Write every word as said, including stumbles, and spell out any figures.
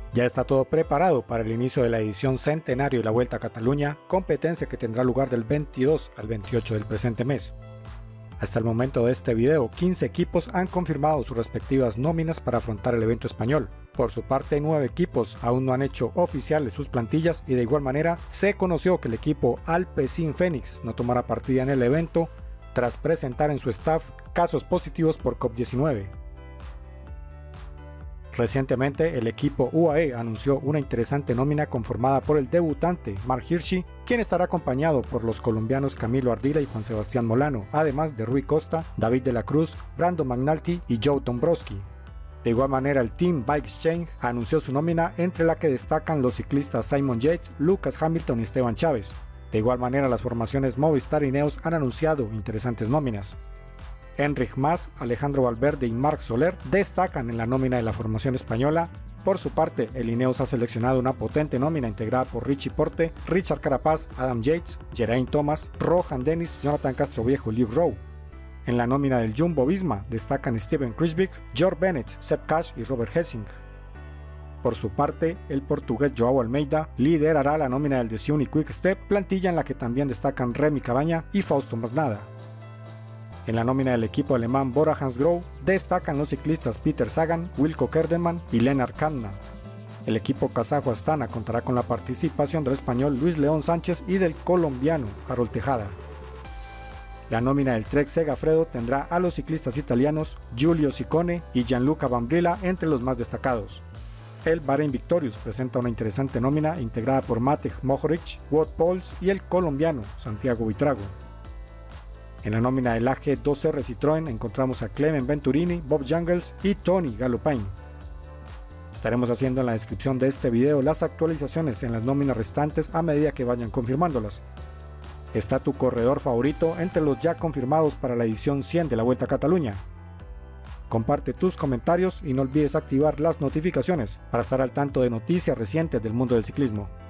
Ya está todo preparado para el inicio de la edición centenario de la Vuelta a Cataluña, competencia que tendrá lugar del veintidós al veintiocho del presente mes. Hasta el momento de este video, quince equipos han confirmado sus respectivas nóminas para afrontar el evento español. Por su parte, nueve equipos aún no han hecho oficiales sus plantillas y de igual manera se conoció que el equipo Alpecin Fenix no tomará partida en el evento tras presentar en su staff casos positivos por COVID diecinueve. Recientemente, el equipo U A E anunció una interesante nómina conformada por el debutante Mark Hirschi, quien estará acompañado por los colombianos Camilo Ardila y Juan Sebastián Molano, además de Rui Costa, David de la Cruz, Brandon McNulty y Joe Dombrowski. De igual manera, el Team Bike Exchange anunció su nómina, entre la que destacan los ciclistas Simon Yates, Lucas Hamilton y Esteban Chávez. De igual manera, las formaciones Movistar y Ineos han anunciado interesantes nóminas. Enric Mas, Alejandro Valverde y Marc Soler destacan en la nómina de la formación española. Por su parte, el Ineos ha seleccionado una potente nómina integrada por Richie Porte, Richard Carapaz, Adam Yates, Geraint Thomas, Rohan Dennis, Jonathan Castroviejo y Luke Rowe. En la nómina del Jumbo Visma destacan Steven Kruijswijk, George Bennett, Sepp Kuss y Robert Hessing. Por su parte, el portugués Joao Almeida liderará la nómina del Deceuninck y Quick Step, plantilla en la que también destacan Remy Cabaña y Fausto Masnada. En la nómina del equipo alemán Bora Hansgrohe destacan los ciclistas Peter Sagan, Wilco Kelderman y Lennart Kemna. El equipo kazajo Astana contará con la participación del español Luis León Sánchez y del colombiano Harold Tejada. La nómina del Trek Segafredo tendrá a los ciclistas italianos Giulio Ciccone y Gianluca Brambilla entre los más destacados. El Bahrein Victorious presenta una interesante nómina integrada por Matej Mohoric, Wout Poels y el colombiano Santiago Buitrago. En la nómina del A G dos R Citroën encontramos a Clement Venturini, Bob Jungels y Tony Galopin. Estaremos haciendo en la descripción de este video las actualizaciones en las nóminas restantes a medida que vayan confirmándolas. ¿Está tu corredor favorito entre los ya confirmados para la edición cien de la Vuelta a Cataluña? Comparte tus comentarios y no olvides activar las notificaciones para estar al tanto de noticias recientes del mundo del ciclismo.